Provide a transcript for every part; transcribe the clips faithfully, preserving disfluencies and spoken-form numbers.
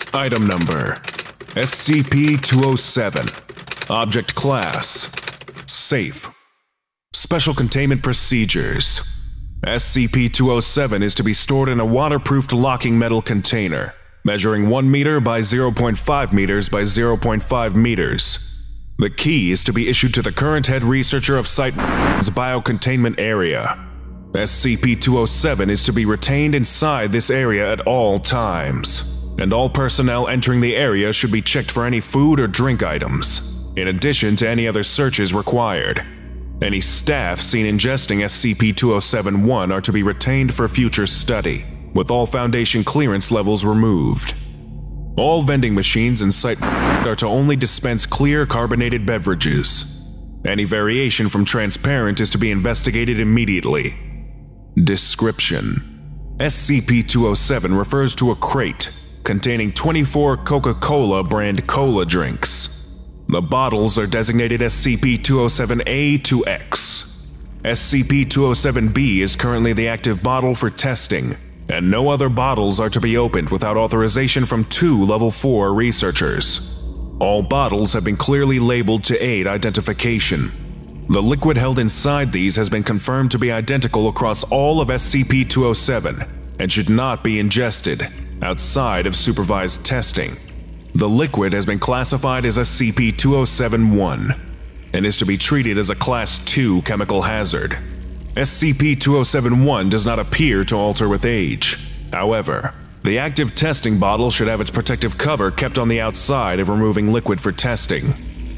Item Number: S C P two oh seven. Object Class: Safe. Special Containment Procedures: S C P two oh seven is to be stored in a waterproofed locking metal container, measuring one meter by zero point five meters by zero point five meters. The key is to be issued to the current head researcher of Site's biocontainment area. S C P two oh seven is to be retained inside this area at all times, and all personnel entering the area should be checked for any food or drink items, in addition to any other searches required. Any staff seen ingesting S C P two oh seven dash one are to be retained for future study, with all Foundation clearance levels removed. All vending machines in Site are to only dispense clear carbonated beverages. Any variation from transparent is to be investigated immediately. Description: S C P two oh seven refers to a crate containing twenty-four Coca-Cola brand cola drinks. The bottles are designated S C P two oh seven A to X. S C P two oh seven B is currently the active bottle for testing, and no other bottles are to be opened without authorization from two Level four researchers. All bottles have been clearly labeled to aid identification. The liquid held inside these has been confirmed to be identical across all of S C P two oh seven and should not be ingested outside of supervised testing. The liquid has been classified as S C P two oh seven dash one and is to be treated as a Class two chemical hazard. S C P two oh seven dash one does not appear to alter with age. However, the active testing bottle should have its protective cover kept on the outside of removing liquid for testing.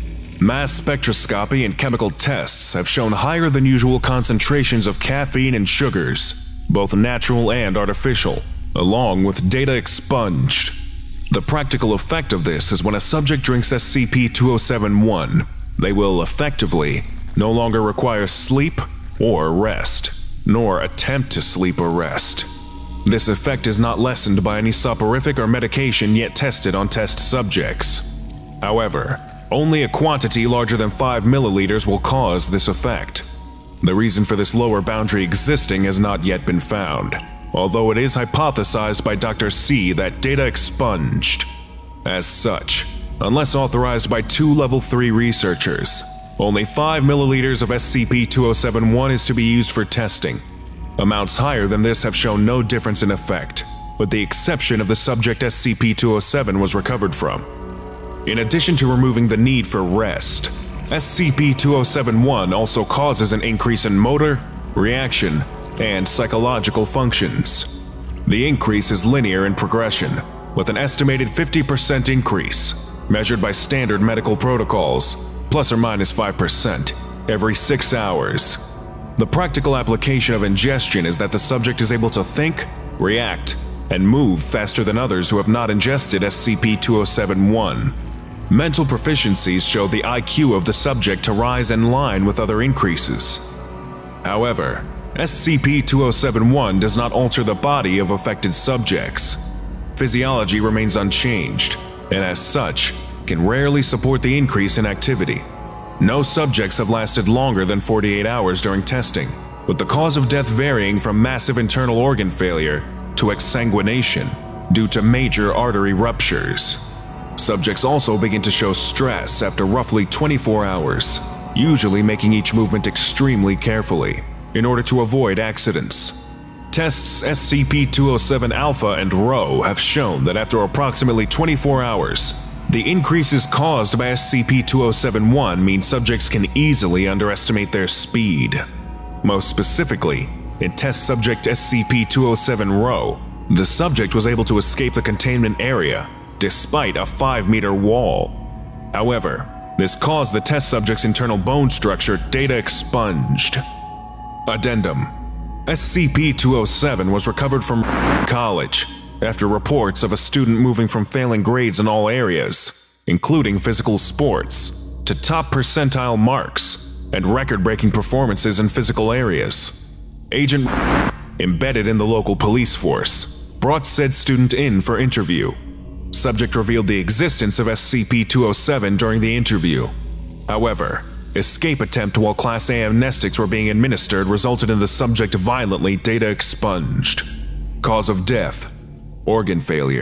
Mass spectroscopy and chemical tests have shown higher than usual concentrations of caffeine and sugars, both natural and artificial, along with data expunged. The practical effect of this is when a subject drinks S C P two oh seven dash one, they will effectively no longer require sleep or rest, nor attempt to sleep or rest. This effect is not lessened by any soporific or medication yet tested on test subjects. However, only a quantity larger than five milliliters will cause this effect. The reason for this lower boundary existing has not yet been found, although it is hypothesized by Doctor C that data expunged. As such, unless authorized by two Level three researchers, only five milliliters of S C P two oh seven dash one is to be used for testing. Amounts higher than this have shown no difference in effect, with the exception of the subject S C P two oh seven was recovered from. In addition to removing the need for rest, S C P two oh seven dash one also causes an increase in motor, reaction, and psychological functions. The increase is linear in progression, with an estimated fifty percent increase, measured by standard medical protocols, plus or minus five percent, every six hours. The practical application of ingestion is that the subject is able to think, react, and move faster than others who have not ingested S C P two oh seven dash one. Mental proficiencies show the I Q of the subject to rise in line with other increases. However, S C P two oh seven dash one does not alter the body of affected subjects. Physiology remains unchanged, and as such, can rarely support the increase in activity. No subjects have lasted longer than forty-eight hours during testing, with the cause of death varying from massive internal organ failure to exsanguination due to major artery ruptures. Subjects also begin to show stress after roughly twenty-four hours, usually making each movement extremely carefully in order to avoid accidents. Tests S C P two oh seven Alpha and Rho have shown that after approximately twenty-four hours, the increases caused by S C P two oh seven dash one mean subjects can easily underestimate their speed. Most specifically, in test subject S C P two oh seven Rho, the subject was able to escape the containment area despite a five meter wall. However, this caused the test subject's internal bone structure data expunged. Addendum: S C P two oh seven was recovered from college after reports of a student moving from failing grades in all areas, including physical sports, to top percentile marks and record-breaking performances in physical areas. Agent, embedded in the local police force, brought said student in for interview. Subject revealed the existence of S C P two oh seven during the interview. However, escape attempt while Class A amnestics were being administered resulted in the subject violently data expunged. Cause of death: organ failure.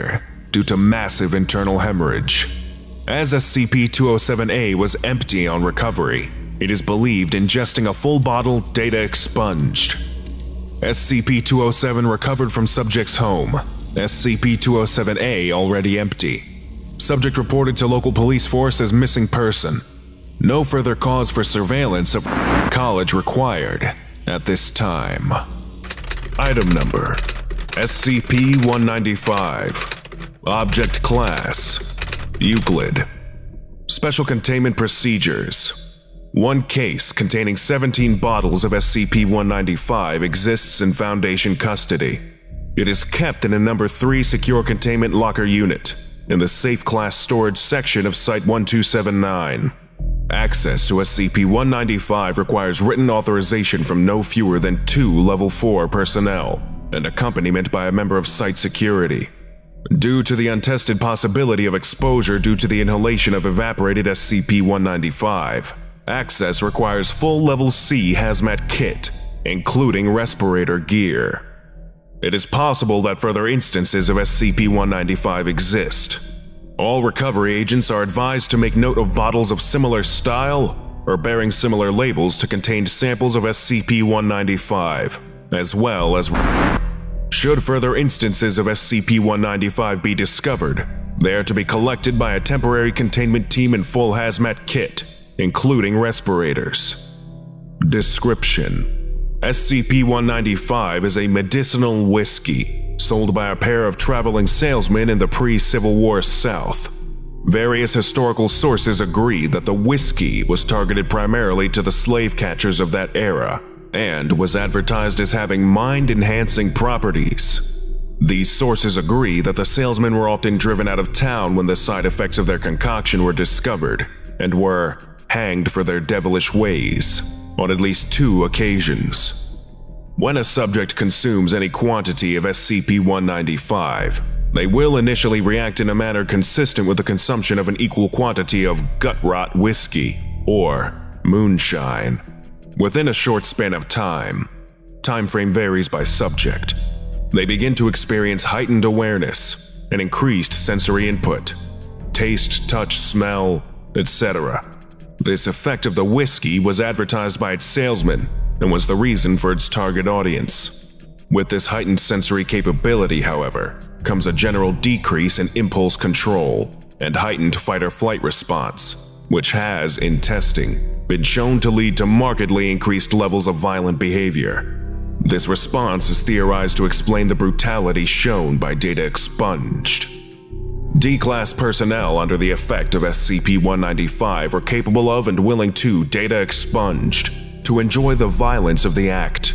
due to massive internal hemorrhage. As S C P two oh seven A was empty on recovery, it is believed ingesting a full bottle, data expunged. S C P two oh seven recovered from subject's home. S C P two oh seven A already empty. Subject reported to local police force as missing person. No further cause for surveillance of college required at this time. Item number: S C P one ninety-five. Object Class: Euclid. Special Containment Procedures: One case containing seventeen bottles of S C P one ninety-five exists in Foundation custody. It is kept in a number three secure containment locker unit in the Safe Class storage section of Site one two seven nine. Access to S C P one ninety-five requires written authorization from no fewer than two Level four personnel and accompaniment by a member of Site Security. Due to the untested possibility of exposure due to the inhalation of evaporated S C P one ninety-five, access requires full Level C hazmat kit, including respirator gear. It is possible that further instances of S C P one ninety-five exist. All recovery agents are advised to make note of bottles of similar style or bearing similar labels to contain samples of S C P one ninety-five, as well as should further instances of S C P one ninety-five be discovered, they are to be collected by a temporary containment team in full hazmat kit, including respirators. Description: S C P one ninety-five is a medicinal whiskey sold by a pair of traveling salesmen in the pre-Civil War South. Various historical sources agree that the whiskey was targeted primarily to the slave catchers of that era and was advertised as having mind-enhancing properties. These sources agree that the salesmen were often driven out of town when the side effects of their concoction were discovered and were hanged for their devilish ways on at least two occasions. When a subject consumes any quantity of S C P one ninety-five, they will initially react in a manner consistent with the consumption of an equal quantity of gut-rot whiskey or moonshine. Within a short span of time, time frame varies by subject, they begin to experience heightened awareness and increased sensory input, taste, touch, smell, et cetera. This effect of the whiskey was advertised by its salesman and was the reason for its target audience. With this heightened sensory capability, however, comes a general decrease in impulse control and heightened fight-or-flight response, which has, in testing, been shown to lead to markedly increased levels of violent behavior. This response is theorized to explain the brutality shown by data expunged. D-Class personnel under the effect of S C P one ninety-five are capable of and willing to data expunged to enjoy the violence of the act.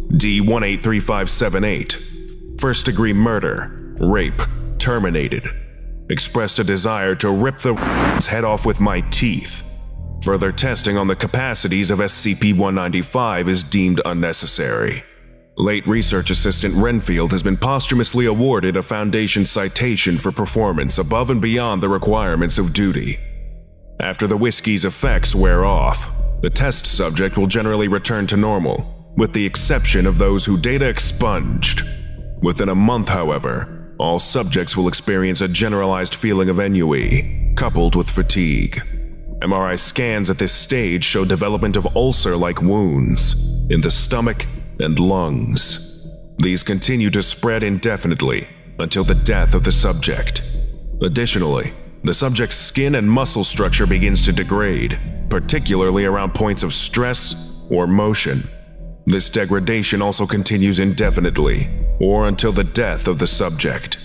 D one eight three five seven eight. First-degree murder, rape, terminated. Expressed a desire to rip the head off with my teeth. Further testing on the capacities of S C P one ninety-five is deemed unnecessary. Late research assistant Renfield has been posthumously awarded a Foundation citation for performance above and beyond the requirements of duty. After the whiskey's effects wear off, the test subject will generally return to normal, with the exception of those who data expunged. Within a month, however, all subjects will experience a generalized feeling of ennui, coupled with fatigue. M R I scans at this stage show development of ulcer-like wounds in the stomach and lungs. These continue to spread indefinitely until the death of the subject. Additionally, the subject's skin and muscle structure begins to degrade, particularly around points of stress or motion. This degradation also continues indefinitely, or until the death of the subject.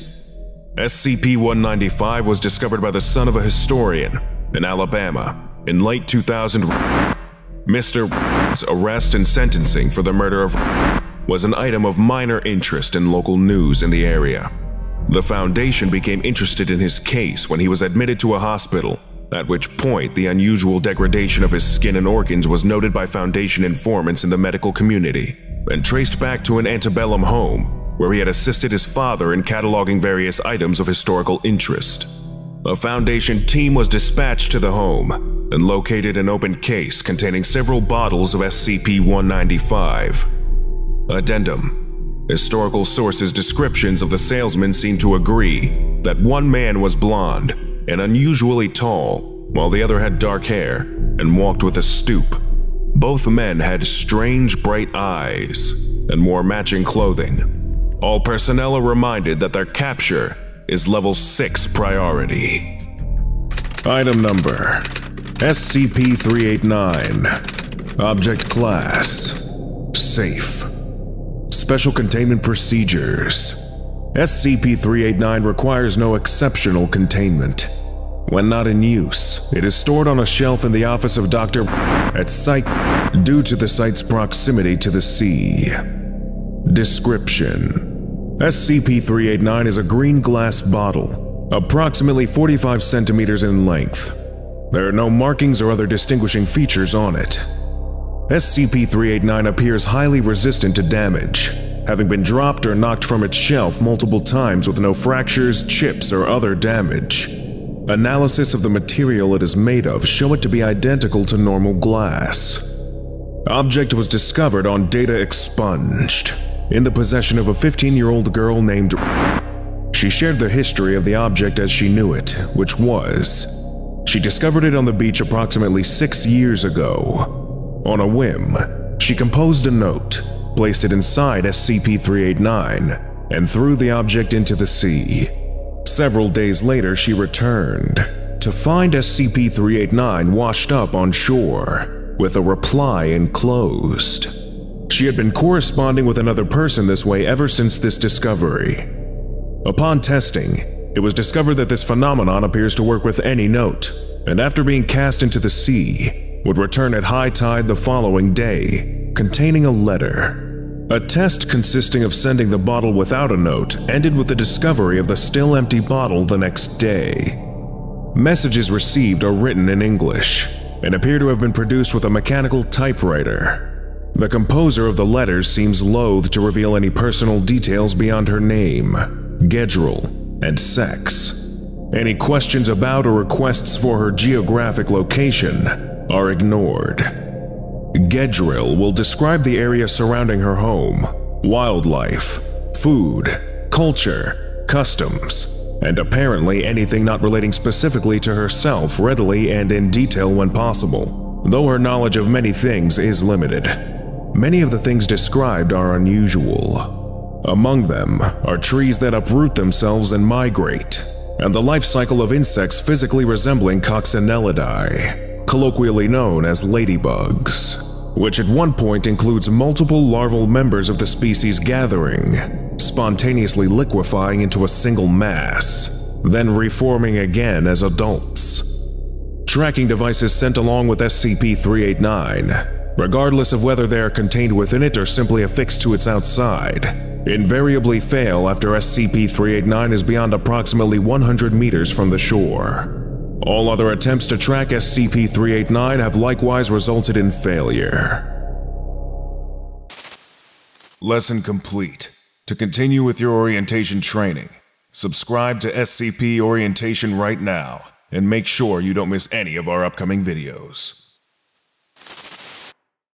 S C P one ninety-five was discovered by the son of a historian in Alabama in late two thousand. Mister arrest and sentencing for the murder of was an item of minor interest in local news in the area. The Foundation became interested in his case when he was admitted to a hospital, at which point the unusual degradation of his skin and organs was noted by Foundation informants in the medical community and traced back to an antebellum home where he had assisted his father in cataloging various items of historical interest. A Foundation team was dispatched to the home and located an open case containing several bottles of S C P one ninety-five. Addendum: historical sources' descriptions of the salesman seem to agree, that one man was blonde and unusually tall, while the other had dark hair and walked with a stoop. Both men had strange bright eyes and wore matching clothing. All personnel are reminded that their capture is level six priority. Item number: S C P three eighty-nine. Object Class: Safe. Special Containment Procedures: S C P three eighty-nine requires no exceptional containment. When not in use, it is stored on a shelf in the office of Doctor at site due to the site's proximity to the sea. Description: S C P three eighty-nine is a green glass bottle, approximately forty-five centimeters in length. There are no markings or other distinguishing features on it. S C P three eighty-nine appears highly resistant to damage, having been dropped or knocked from its shelf multiple times with no fractures, chips, or other damage. Analysis of the material it is made of show it to be identical to normal glass. Object was discovered on data expunged, in the possession of a fifteen-year-old girl named. She shared the history of the object as she knew it, which was: she discovered it on the beach approximately six years ago. On a whim, she composed a note, placed it inside S C P three eighty-nine, and threw the object into the sea. Several days later, she returned to find S C P three eighty-nine washed up on shore, with a reply enclosed. She had been corresponding with another person this way ever since this discovery. Upon testing, it was discovered that this phenomenon appears to work with any note, and after being cast into the sea, would return at high tide the following day, containing a letter. A test consisting of sending the bottle without a note ended with the discovery of the still empty bottle the next day. Messages received are written in English, and appear to have been produced with a mechanical typewriter. The composer of the letters seems loath to reveal any personal details beyond her name, Gedril, and sex. Any questions about or requests for her geographic location are ignored. Gedril will describe the area surrounding her home, wildlife, food, culture, customs, and apparently anything not relating specifically to herself readily and in detail when possible, though her knowledge of many things is limited. Many of the things described are unusual. Among them are trees that uproot themselves and migrate, and the life cycle of insects physically resembling coccinellidae, colloquially known as ladybugs, which at one point includes multiple larval members of the species gathering, spontaneously liquefying into a single mass, then reforming again as adults. Tracking devices sent along with S C P three eighty-nine, regardless of whether they are contained within it or simply affixed to its outside, invariably fail after S C P three eighty-nine is beyond approximately one hundred meters from the shore. All other attempts to track S C P three eighty-nine have likewise resulted in failure. Lesson complete. To continue with your orientation training, subscribe to S C P Orientation right now, and make sure you don't miss any of our upcoming videos.